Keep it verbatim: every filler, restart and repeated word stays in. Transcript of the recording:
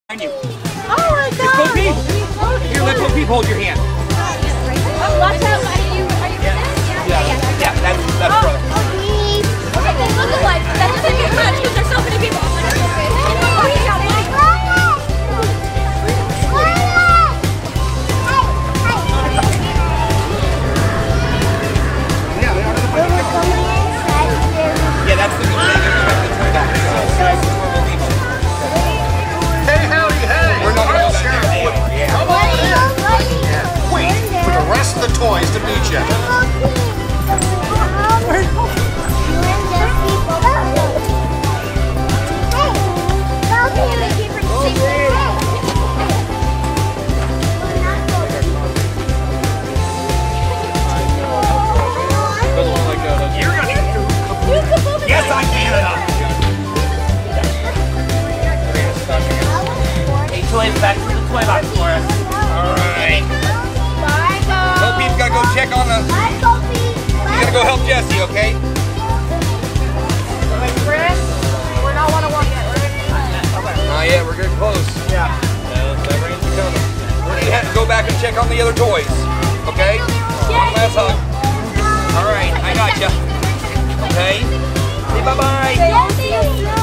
You. Oh my God! Here, let Bo Peep hold your hand. Oh, watch out! Are you, are you Yeah. yeah, Yeah, yeah, yeah, that's, that's oh, brother. Okay, they look alike. That doesn't get much because there's so many people. Yeah, that's the good thing. Hey, howdy, hey! We're not going to share it. Come on in. Wait for the rest of the toys to meet you. Yes, I can. Hey, toys, back to the toy box for us. All right. Bye, Bo. Bo Peep's got to go check on the... Bye, Bo Peep. You're going to go help Jessie, okay? Wait, Chris, we're not one-on-one yet, right? Not yet, we're getting close. Yeah. Well, that rain's coming. We're going to have to go back and check on the other toys, okay? One last hug. All right, I got you. Okay? Say bye-bye. Say